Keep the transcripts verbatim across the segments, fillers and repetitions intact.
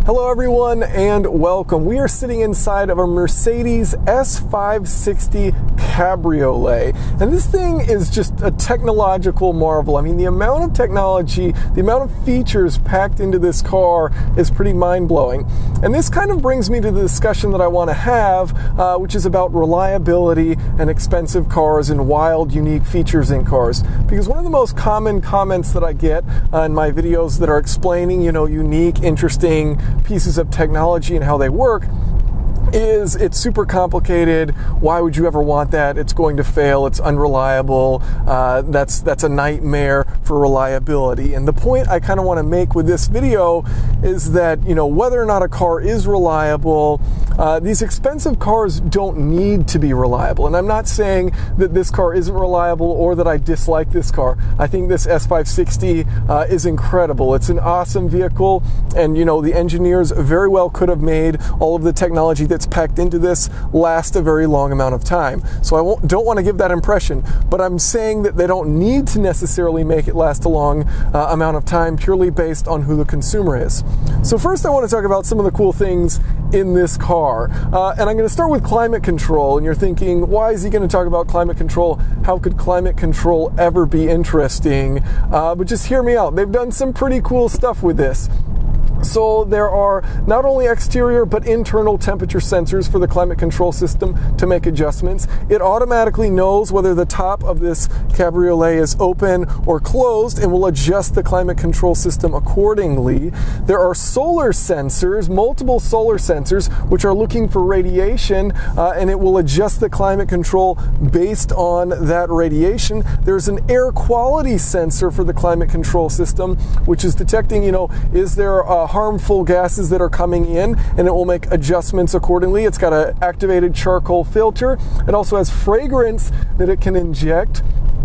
Hello everyone and welcome. We are sitting inside of a Mercedes S five sixty Cabriolet, and this thing is just a technological marvel. I mean, the amount of technology, the amount of features packed into this car is pretty mind-blowing. And this kind of brings me to the discussion that I want to have, uh, which is about reliability and expensive cars and wild, unique features in cars. Because one of the most common comments that I get uh, in my videos that are explaining, you know, unique, interesting pieces of technology and how they work is it's super complicated. Why would you ever want that? It's going to fail. It's unreliable. Uh, that's that's a nightmare for reliability. And the point I kind of want to make with this video is that, you know, whether or not a car is reliable, uh, these expensive cars don't need to be reliable. And I'm not saying that this car isn't reliable or that I dislike this car. I think this S five sixty uh, is incredible. It's an awesome vehicle, and you know, the engineers very well could have made all of the technology that that's packed into this last a very long amount of time. So I won't, don't want to give that impression, but I'm saying that they don't need to necessarily make it last a long uh, amount of time purely based on who the consumer is. So first I want to talk about some of the cool things in this car. Uh, and I'm going to start with climate control. And you're thinking, why is he going to talk about climate control? How could climate control ever be interesting? Uh, but just hear me out. They've done some pretty cool stuff with this. So there are not only exterior but internal temperature sensors for the climate control system to make adjustments. It automatically knows whether the top of this Cabriolet is open or closed and will adjust the climate control system accordingly. There are solar sensors, multiple solar sensors, which are looking for radiation, uh, and it will adjust the climate control based on that radiation. There's an air quality sensor for the climate control system, which is detecting, you know, is there a harmful gases that are coming in, and it will make adjustments accordingly. It's got an activated charcoal filter. It also has fragrance that it can inject.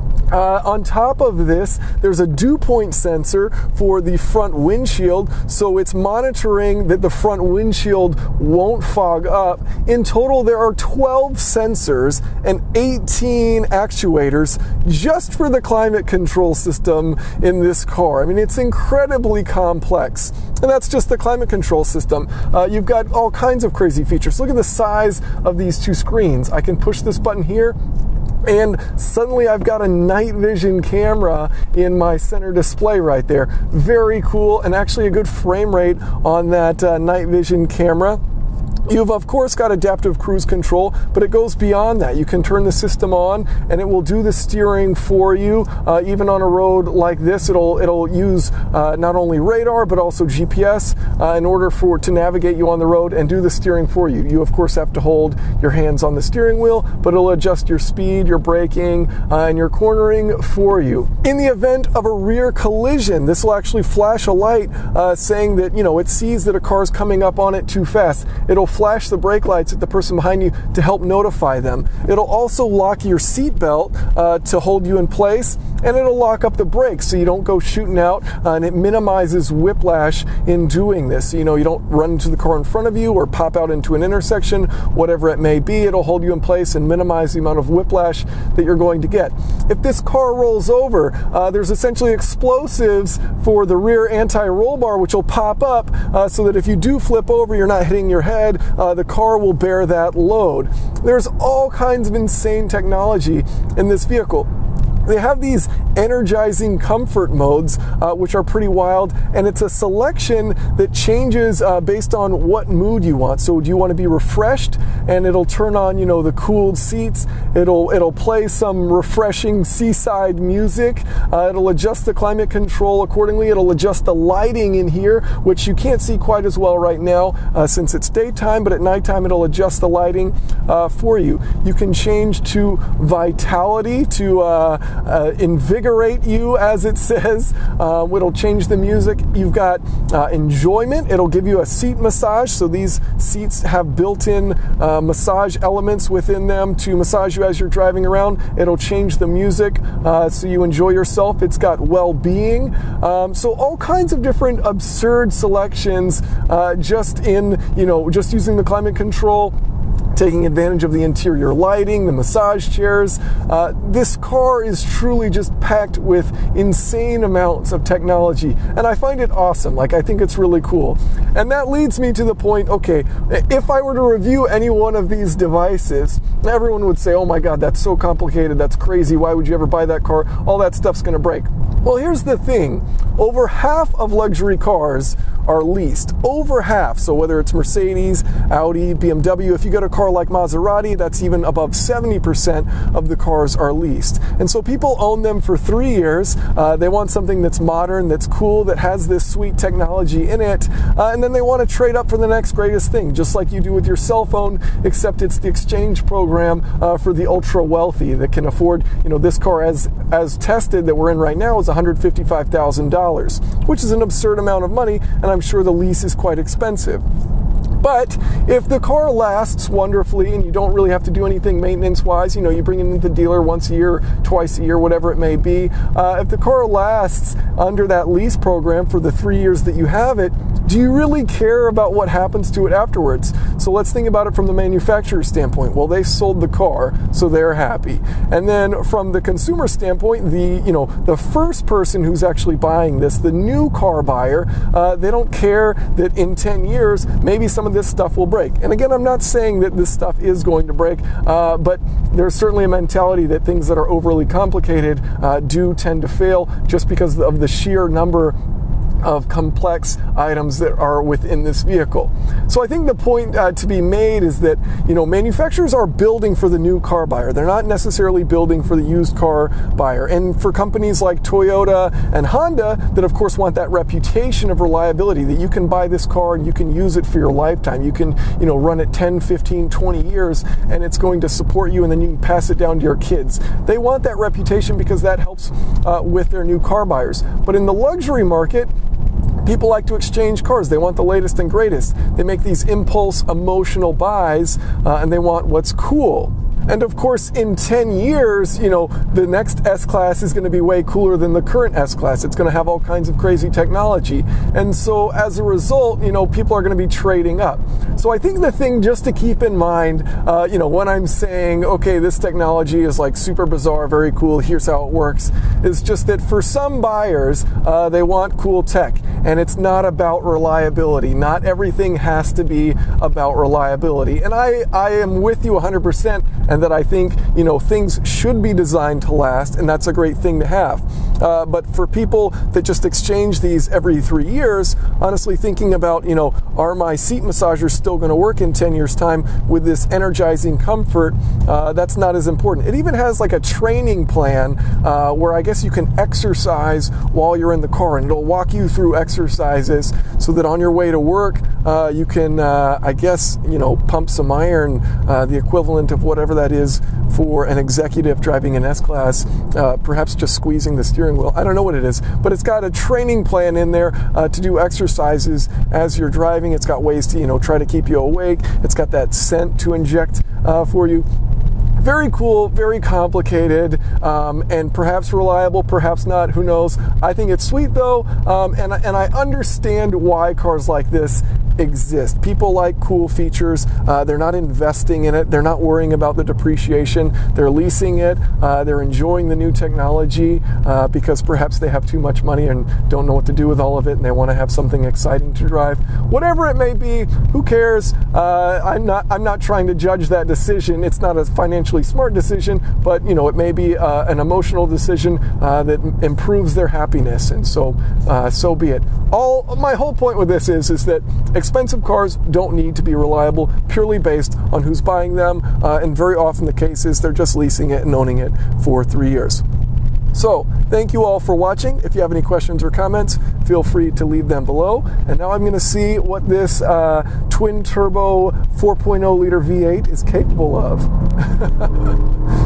Uh, on top of this, there's a dew point sensor for the front windshield, so it's monitoring that the front windshield won't fog up. In total, there are twelve sensors and eighteen actuators just for the climate control system in this car. I mean, it's incredibly complex. And that's just the climate control system. Uh, you've got all kinds of crazy features. Look at the size of these two screens. I can push this button here, and suddenly I've got a night vision camera in my center display right there. Very cool, and actually a good frame rate on that uh, night vision camera. You've of course got adaptive cruise control, but it goes beyond that. You can turn the system on and it will do the steering for you. Uh, even on a road like this, it'll it'll use uh, not only radar but also G P S uh, in order for to navigate you on the road and do the steering for you. You of course have to hold your hands on the steering wheel, but it'll adjust your speed, your braking, uh, and your cornering for you. In the event of a rear collision, this will actually flash a light uh, saying that, you know, it sees that a car's coming up on it too fast. It'll flash the brake lights at the person behind you to help notify them. It'll also lock your seat belt uh, to hold you in place, and it'll lock up the brakes so you don't go shooting out, uh, and it minimizes whiplash in doing this. You know, you don't run into the car in front of you or pop out into an intersection, whatever it may be. It'll hold you in place and minimize the amount of whiplash that you're going to get. If this car rolls over, uh, there's essentially explosives for the rear anti-roll bar, which will pop up uh, so that if you do flip over, you're not hitting your head. Uh, the car will bear that load. There's all kinds of insane technology in this vehicle. They have these energizing comfort modes, uh, which are pretty wild, and it's a selection that changes uh, based on what mood you want. So do you want to be refreshed? And it'll turn on, you know, the cooled seats. It'll it'll play some refreshing seaside music. Uh, it'll adjust the climate control accordingly. It'll adjust the lighting in here, which you can't see quite as well right now uh, since it's daytime, but at nighttime it'll adjust the lighting uh, for you. You can change to vitality to uh, Uh, invigorate you, as it says. Uh, it'll change the music. You've got uh, enjoyment. It'll give you a seat massage. So these seats have built-in uh, massage elements within them to massage you as you're driving around. It'll change the music uh, so you enjoy yourself. It's got well-being. Um, so all kinds of different absurd selections uh, just in, you know, just using the climate control taking advantage of the interior lighting, the massage chairs. Uh, this car is truly just packed with insane amounts of technology, and I find it awesome. Like, I think it's really cool. And that leads me to the point, okay, if I were to review any one of these devices, everyone would say, oh my God, that's so complicated, that's crazy, why would you ever buy that car? All that stuff's gonna break. Well, here's the thing. Over half of luxury cars are leased. Over half. So whether it's Mercedes, Audi, B M W, if you get a car like Maserati, that's even above seventy percent of the cars are leased. And so people own them for three years. Uh, they want something that's modern, that's cool, that has this sweet technology in it. Uh, and then they want to trade up for the next greatest thing, just like you do with your cell phone, except it's the exchange program uh, for the ultra wealthy that can afford, you know, this car as, as tested that we're in right now is one hundred fifty-five thousand dollars, which is an absurd amount of money, and I'm sure the lease is quite expensive. But if the car lasts wonderfully and you don't really have to do anything maintenance-wise, you know, you bring it into the dealer once a year, twice a year, whatever it may be, uh, if the car lasts under that lease program for the three years that you have it, do you really care about what happens to it afterwards? So let's think about it from the manufacturer's standpoint. Well, they sold the car, so they're happy. And then from the consumer standpoint, the, you know, the first person who's actually buying this, the new car buyer, uh, they don't care that in ten years, maybe some of this stuff will break. And again, I'm not saying that this stuff is going to break, uh, but there's certainly a mentality that things that are overly complicated uh, do tend to fail just because of the sheer number of complex items that are within this vehicle. So I think the point uh, to be made is that, you know, manufacturers are building for the new car buyer. They're not necessarily building for the used car buyer. And for companies like Toyota and Honda that of course want that reputation of reliability, that you can buy this car and you can use it for your lifetime. You can, you know, run it ten, fifteen, twenty years and it's going to support you, and then you can pass it down to your kids. They want that reputation because that helps uh, with their new car buyers. But in the luxury market, people like to exchange cars. They want the latest and greatest. They make these impulse emotional buys uh, and they want what's cool. And of course, in ten years, you know, the next S-Class is going to be way cooler than the current S-Class. It's going to have all kinds of crazy technology. And so as a result, you know, people are going to be trading up. So I think the thing just to keep in mind, uh, you know, when I'm saying, okay, this technology is like super bizarre, very cool, here's how it works, is just that for some buyers, uh, they want cool tech. And it's not about reliability. Not everything has to be about reliability. And I, I am with you one hundred percent. And that I think, you know, things should be designed to last, and that's a great thing to have. Uh, but for people that just exchange these every three years, honestly thinking about, you know, are my seat massagers still going to work in ten years time with this energizing comfort, uh, that's not as important. It even has like a training plan uh, where I guess you can exercise while you're in the car, and it'll walk you through exercises so that on your way to work, uh, you can, uh, I guess, you know, pump some iron, uh, the equivalent of whatever that is for an executive driving an S-Class, uh, perhaps just squeezing the steering wheel. I don't know what it is, but it's got a training plan in there uh, to do exercises as you're driving. It's got ways to, you know, try to keep you awake. It's got that scent to inject uh, for you. Very cool, very complicated, um, and perhaps reliable, perhaps not, who knows. I think it's sweet though, um, and, and I understand why cars like this exist. People like cool features. Uh, they're not investing in it. They're not worrying about the depreciation. They're leasing it. Uh, they're enjoying the new technology uh, because perhaps they have too much money and don't know what to do with all of it, and they want to have something exciting to drive. Whatever it may be, who cares? Uh, I'm not. I'm not trying to judge that decision. It's not a financially smart decision, but you know, it may be uh, an emotional decision uh, that improves their happiness, and so uh, so be it. All my whole point with this is is that expensive cars don't need to be reliable purely based on who's buying them, uh, and very often the case is they're just leasing it and owning it for three years. So, thank you all for watching. If you have any questions or comments, feel free to leave them below. And now I'm going to see what this uh, twin-turbo four point oh liter V eight is capable of.